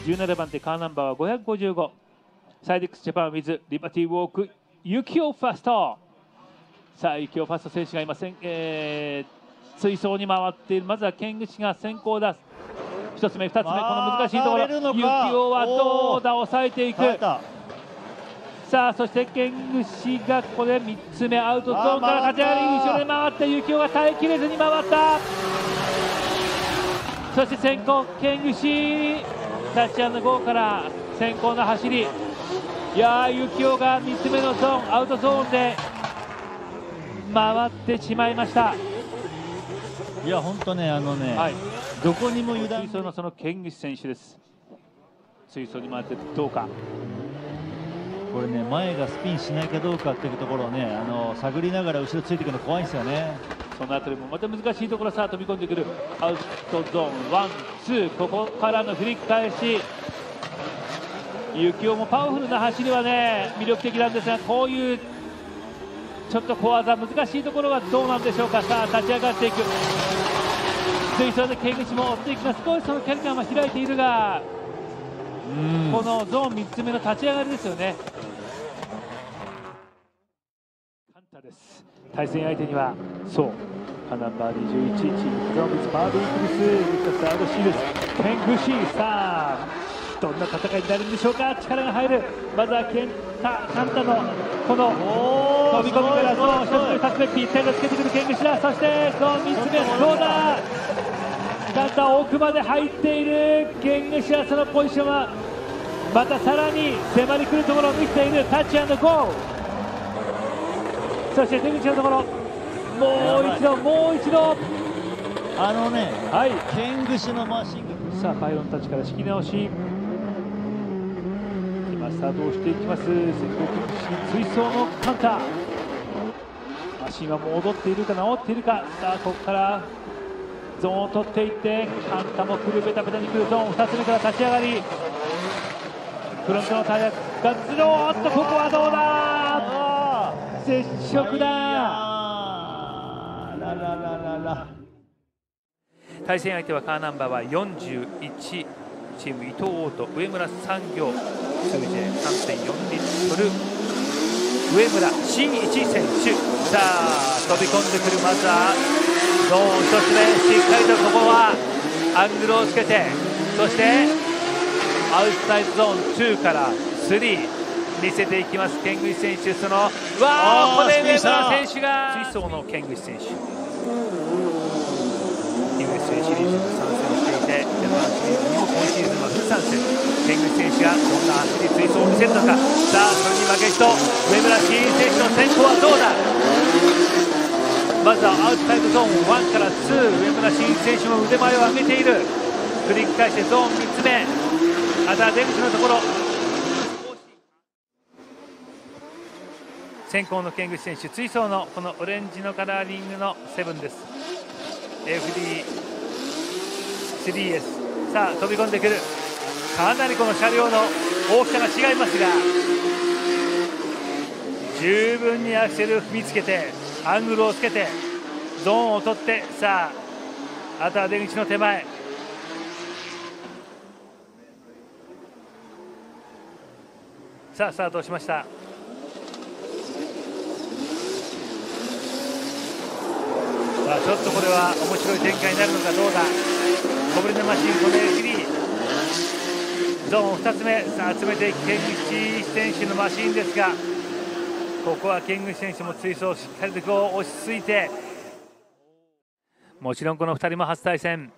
17番手カーナンバーは555、サイデックスジャパンウィズリバティウォークユキオファスト。さあユキオファスト選手が今追走に回っている。まずはケングシが先行だ。1つ目2つ目、この難しいところユキオはどうだ、抑えていく。さあそしてケングシがここで3つ目、アウトゾーンから立ち上がり後ろで回ってユキオが耐えきれずに回った。そして先行ケングシタッチアンドゴーから先行の走り。いやーユキオが3つ目のゾーンアウトゾーンで回ってしまいました。 いや本当ねはい、どこにも油断。 追走のそのケングシ選手です。追走に回ってどうか。 これね前がスピンしないかどうかっていうところをね探りながら後ろついていくの怖いんですよね。 そのあたりもまた難しいところ、さあ飛び込んでくるアウトゾーンワンツー、ここからの振り返し。ユキオもパワフルな走りはね魅力的なんですが、こういうちょっと小技難しいところはどうなんでしょうか。さあ立ち上がっていく。追走でケングシも追っていきます。少しその距離感は開いているが、このゾーン3つ目の立ち上がりですよね。カンタです。対戦相手にはそうカナンバー21チームクロームズバービークリスミッドサードシールスケングシー。さあどんな戦いになるんでしょうか。力が入る。まずはカンタのこの飛び込みからゾーン1つ目2つ目ぴったりとつけてくるケングシだ。そしてゾーン3つ目どうだ。カンタ奥まで入っている。ケングシはそのポジションはまたさらに迫り来るところを見せている。タッチアンドゴー。そして出口のところもう一度はい、ケングシのマシン。 さあパイロンたちから仕切り直し。今スタートをしていきます。先行追走のカンタ。マシンは戻っているか治っているか。さあここからゾーンを取っていってカンタも来る。ベタベタに来るゾーン2つ目から立ち上がり。フロントのタイヤがずろーっとここはどうだ。接触だ。対戦相手はカーナンバーは41チーム伊藤オート上村産業通じ 3.4 リットル上村真一選手。さあ飛び込んでくる。まずはゾーン1つ目しっかりとここはアングルをつけて、そしてアウトサイドゾーン2から3見せていきますケングシ選手。そのここで上村選手が追走のケングシ選手 USA シリーズに参戦していてジャパンシリーズにも今シーズンはフル参戦。ケングシ選手がどんな走り追走を見せるのか。さあそれに負けじと上村真一選手の先行はどうだ。まずはアウトサイドゾーン1から2、上村真一選手も腕前を上げている。繰り返してゾーン3つ目、あとは出口のところ先行のケングシ選手。追走のこのオレンジのカラーリングの7です。 FD3S。 さあ飛び込んでくる。かなりこの車両の大きさが違いますが十分にアクセルを踏みつけてアングルをつけてゾーンを取って、さああとは出口の手前。さあスタートしました。さあちょっとこれは面白い展開になるのかどうだ。小ぶりのマシンこれフリーゾーン2つ目。さあ集めてケングシ選手のマシンですが、ここはケングシ選手も追走しっかりとこう落ち着いて、もちろんこの2人も初対戦。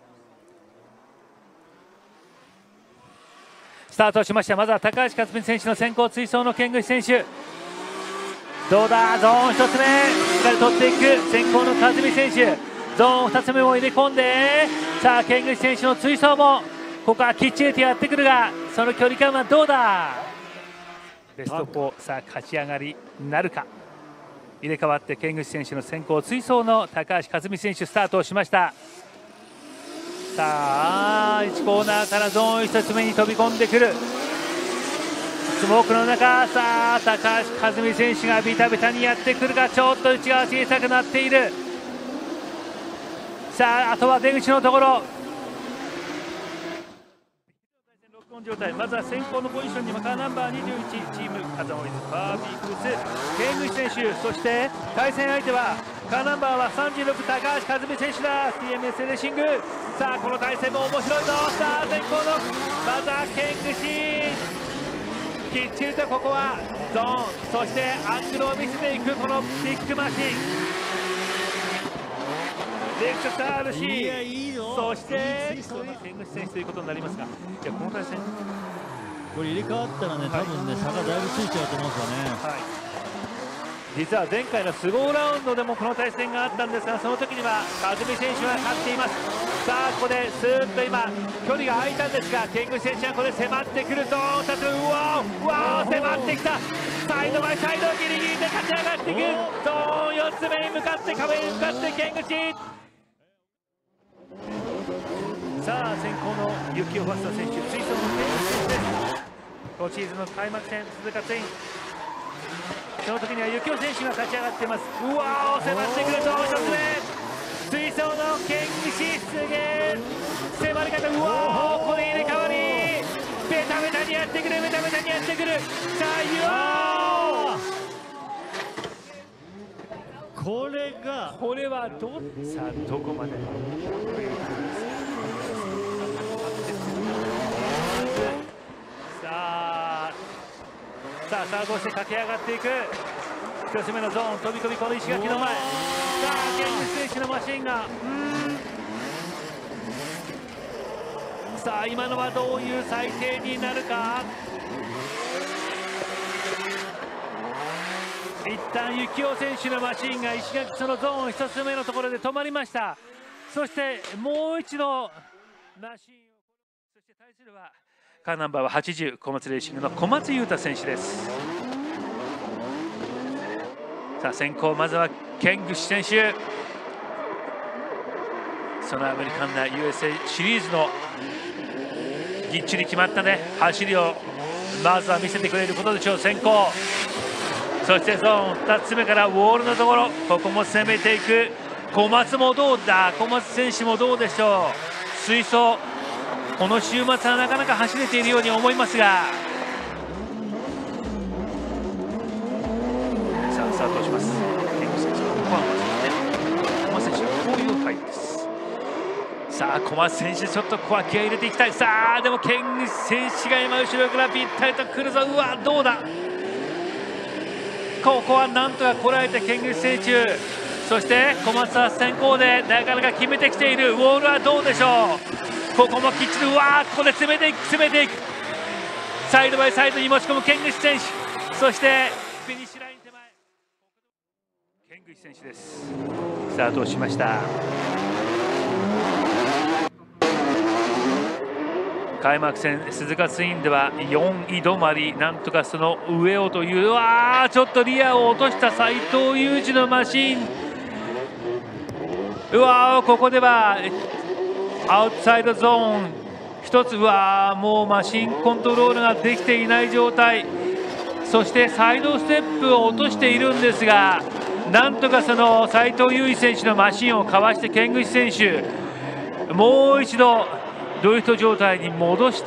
スタートしました。まずは高橋克実選手の先行追走のケングシ選手。どうだ。ゾーン1つ目しっかり取っていく先行の克実選手。ゾーン2つ目も入れ込んで、さあケングシ選手の追走もここはきっちりとやってくるが、その距離感はどうだ。ベスト4。さあ勝ち上がりなるか。入れ替わってケングシ選手の先行追走の高橋克実選手スタートをしました。さあ1コーナーからゾーン1つ目に飛び込んでくるスモークの中。さあ高橋克実選手がビタビタにやってくるが、ちょっと内側小さくなっている。さああとは出口のところ。 状態、まずは先行のポジションにカーナンバー21チーム風間ウィズバービークルスケングシ選手、そして対戦相手はカーナンバーは36高橋和美選手だ TMS レーシング。さあこの対戦も面白いぞ。さあ先行のまずはケングシきっちりとここはゾーン、そしてアングルを見せていくこのビッグマシンレクサールシー、そしてケングシ選手ということになりますが、いやこの対戦これ入れ替わったらね、多分ね、差がだいぶついちゃうと思うんですよね。 はい、実は前回のスゴーラウンドでもこの対戦があったんですが、その時には和美選手は勝っています。さあここでスーッと今距離が空いたんですが、ケング選手はここで迫ってくるぞ。2つうわー迫ってきた。サイドバイサイドギリギリで勝ち上がっていく。ゾーン4つ目に向かって壁に向かってケングシ。さあ先行のユキオファスタ選手、追走のケング選手です。今シーズンの開幕戦鈴鹿ツイン、その時にはユキオ選手が勝ち上がっています。うわー迫ってくるぞ。1つ目追走のケングシ、すげえ迫り方、うわーここで入れ替わりベタベタにやってくる、ベタベタにやってくる。さあこれはさあどこまでさあサードして駆け上がっていく。1つ目のゾーン飛び込み、この石垣の前。さあケング選手のマシンがさあ今のはどういう裁定になるか。一旦ユキオ選手のマシンが石垣そのゾーン1つ目のところで止まりました。そしてもう一度マシンを、そして対するはカーナンバーは80小松レーシングの小松優太選手です。さあ先行まずはケングシ選手、そのアメリカンな USA シリーズのぎっちり決まったね走りをまずは見せてくれることでしょう。先行、そしてゾーン2つ目からウォールのところ、ここも攻めていく。小松もどうだ、小松選手もどうでしょう。追走この週末はなかなか走れているように思いますが、さあスタートします。ケング選手はここはまずね、小松選手はこういう入りです。さあ小松選手ちょっとここは気合い入れていきたい。さあでもケング選手が今後ろからぴったりとくるぞ。うわどうだ、ここはなんとかこらえてケング選手、そして小松は先行でなかなか決めてきている。ウォールはどうでしょう。ここもきっちり、うわーここで詰めていく、詰めていく。サイドバイサイドに持ち込むケングシ選手、そしてフィニッシュライン手前ケングシ選手です。スタートをしました。開幕戦鈴鹿ツインでは4位止まり、なんとかその上をという、うわーちょっとリアを落とした斉藤祐二のマシン。うわーここではアウトサイドゾーン1つ、うわーもうマシンコントロールができていない状態。そしてサイドステップを落としているんですが、なんとかその斉藤祐二選手のマシンをかわしてケングシ選手もう一度ドリフト状態に戻して、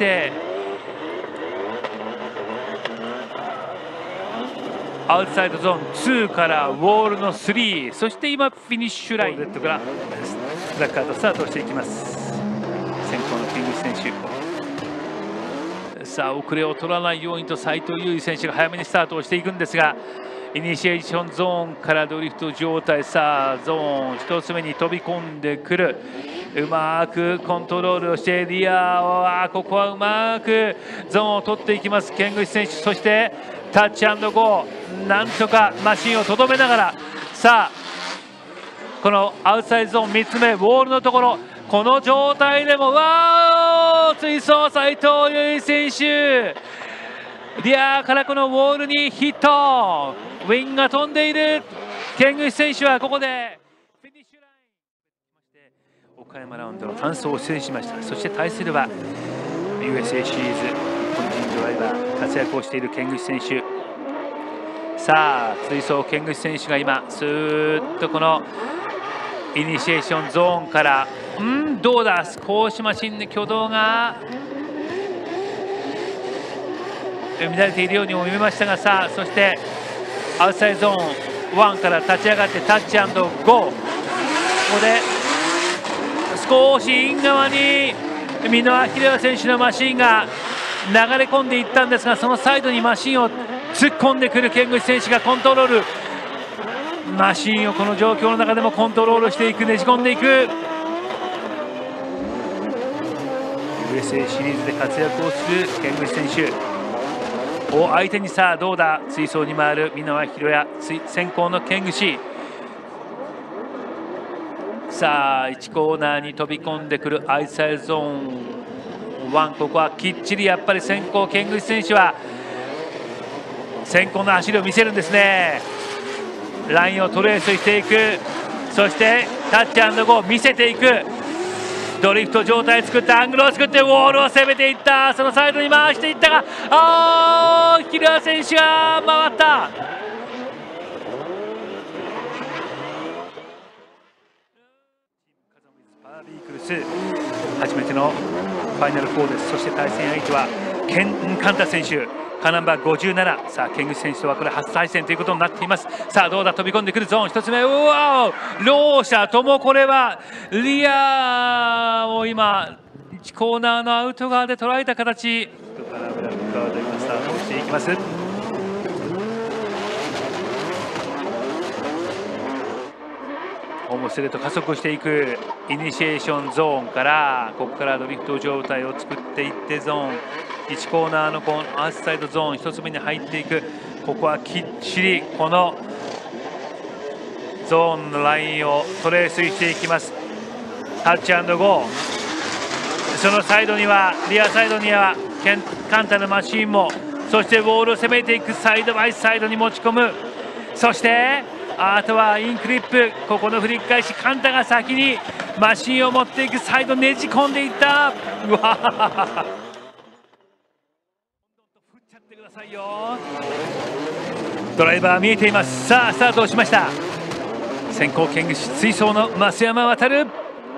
アウトサイドゾーン2からウォールの3、そして今フィニッシュラインレッドからブラックアウトスタートしていきます。先行のケングシ選手、さあ遅れを取らないようにと斉藤祐二選手が早めにスタートをしていくんですが、イニシエーションゾーンからドリフト状態、さあゾーン1つ目に飛び込んでくる。うまくコントロールをしてリアはここはうまくゾーンを取っていきますケングシ選手。そしてタッチ&ゴー、なんとかマシンをとどめながら、さあこのアウトサイドゾーン3つ目ウォールのところ、この状態でもわー追走斉藤祐二選手、リアからこのウォールにヒット、ウィンが飛んでいるケングシ選手はここでフィニッシュライン、岡山ラウンドの単走を制しました。そして対するは USA シリーズ日本人ドライバー活躍をしているケングシ選手。さあ追走ケングシ選手が今スーッとこのイニシエーションゾーンからどうだ、少しマシンで挙動が乱れているようにも見えましたが、さあそしてアウトサイドゾーン1から立ち上がってタッチ&ゴー、ここで少しイン側に箕輪秀哉選手のマシンが流れ込んでいったんですが、そのサイドにマシンを突っ込んでくる剣口選手がコントロール、マシンをこの状況の中でもコントロールしていく、ねじ込んでいく。 USA シリーズで活躍をする剣口選手を相手に、さあどうだ、追走に回る箕輪宏也、先行の剣口、さあ1コーナーに飛び込んでくるアイサイドゾーン1、ここはきっちりやっぱり先行剣口選手は先行の走りを見せるんですね。ラインをトレースしていく、そしてタッチ&ゴー見せていく、ドリフト状態作ってアングルを作ってウォールを攻めていった、そのサイドに回していったが、キラー選手が回った。パラビークルス初めてのファイナル4です。そして対戦相手はカンタ選手、カーナンバー57、さあ剣口選手とはこれ初対戦ということになっています。さあどうだ、飛び込んでくるゾーン1つ目、うわー、両者ともこれはリアを今1コーナーのアウト側で捉えた形、ここからブラックカード今スタートしていきます。ホームストレート加速していくイニシエーションゾーンから、ここからドリフト状態を作っていってゾーン1コーナーのこのアウトサイドゾーン1つ目に入っていく、ここはきっちりこのゾーンのラインをトレースしていきます。タッチ&ゴー、そのサイドにはリアサイドにはカンタのマシンも、そしてボールを攻めていく、サイドバイサイドに持ち込む、そしてあとはインクリップ、ここの振り返し、カンタが先にマシンを持っていく、サイドねじ込んでいった、うわー、振っちゃってくださいよ。ドライバー見えています。さあスタートをしました。先行剣口追走の増山渡る、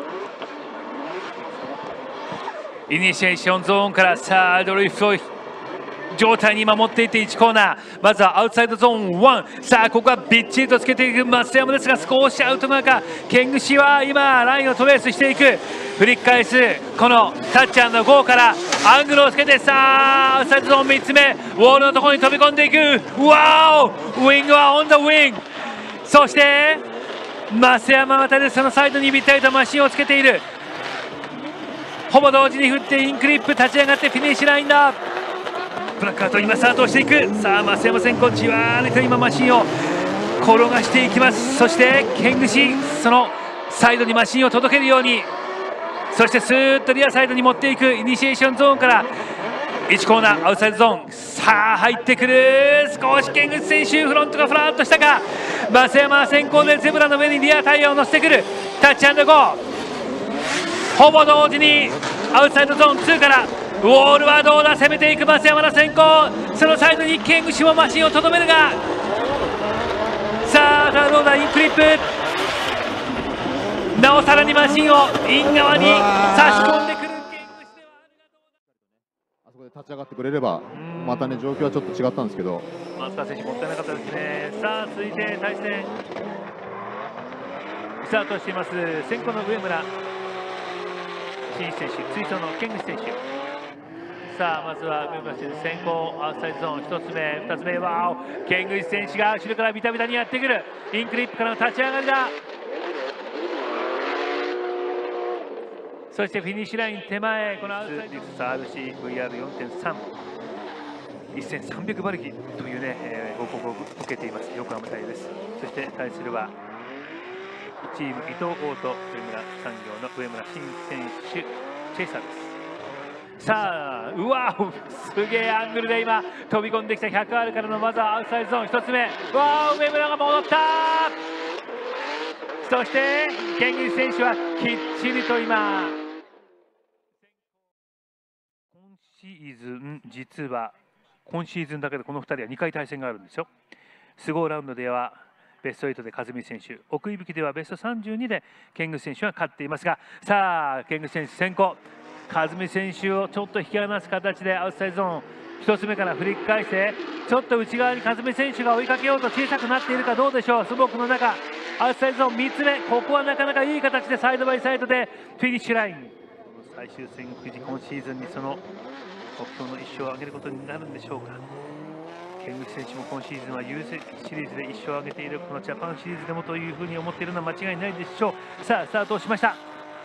イニシエーションゾーンからさあドリフト状態に守っていて1コーナー、まずはアウトサイドゾーン1、さあここはびっちりとつけていく増山ですが、少しアウト側か、剣口は今ラインをトレースしていく、振り返すこのタッチ&ゴーからアングルをつけて、さあアウトサイドゾーン3つ目、ウォールのところに飛び込んでいく、わお、ウィングはオン・ザ・ウィング、そして増山渡る、そのサイドにぴったりとマシンをつけている、ほぼ同時に振ってインクリップ立ち上がってフィニッシュラインだ。ブラックアウト今スタートをしていく、さあ増山先行、じわーりと今マシンを転がしていきます。そして剣口、そのサイドにマシンを届けるように、そしてスーッとリアサイドに持っていくイニシエーションゾーンから1コーナーアウトサイドゾーン、さあ入ってくる、少し剣口選手フロントがフラッとしたか、増山先行でゼブラの上にリアタイヤを乗せてくる、タッチ&ゴー、ほぼ同時にアウトサイドゾーン2からウォールはどうだ、攻めていく増山の先行、そのサイドに剣口もマシンをとどめるが、さあどうだ、インクリップ、なおさらにマシンをイン側に差し込んでくる剣口ではあるが、 あそこで立ち上がってくれればまたね状況はちょっと違ったんですけど、 松川選手もったいなかったですね。さあ続いて対戦スタートしています。先行の上村新選手、追走の剣口選手、さあまずは上村選手先行アウトサイドゾーン1つ目2つ目、わお、剣口選手が後ろからビタビタにやってくる、インクリップからの立ち上がりだ、そしてフィニッシュライン手前、このアウトサイドリフト RCVR4.3 1300馬力というね、報告を受けています横浜隊です。そして対するはチーム伊藤オート上村産業の上村新選手チェイサーです。さあうわすげえアングルで今飛び込んできた 100R からのまずはアウトサイドゾーン1つ目、わあ上村が戻った、そして剣口選手はきっちりと今、今シーズン実は今シーズンだけでこの2人は2回対戦があるんですよ。スゴーラウンドではベスト8で和美選手、奥井吹ではベスト32で剣口選手が勝っていますが、さあ剣口選手先行、和美選手をちょっと引き離す形でアウトサイドゾーン 1つ目から振り返してちょっと内側に和美選手が追いかけようと小さくなっているかどうでしょう。スモークの中アウトサイドゾーン3つ目、ここはなかなかいい形でサイドバイサイドでフィニッシュライン。最終戦富士今シーズンにその目標の1勝を挙げることになるんでしょうか。剣口選手も今シーズンは U シリーズで1勝を挙げている、このジャパンシリーズでもというふうに思っているのは間違いないでしょう。さあスタートをしました。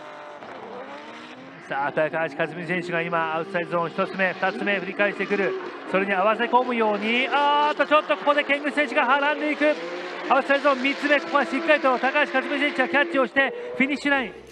さあ高橋和美選手が今アウトサイドゾーン1つ目2つ目振り返してくる、それに合わせ込むようにちょっとここで剣口選手がはらんでいく。アウトサイドゾーン3つ目、ここはしっかりと高橋和美選手がキャッチをしてフィニッシュライン。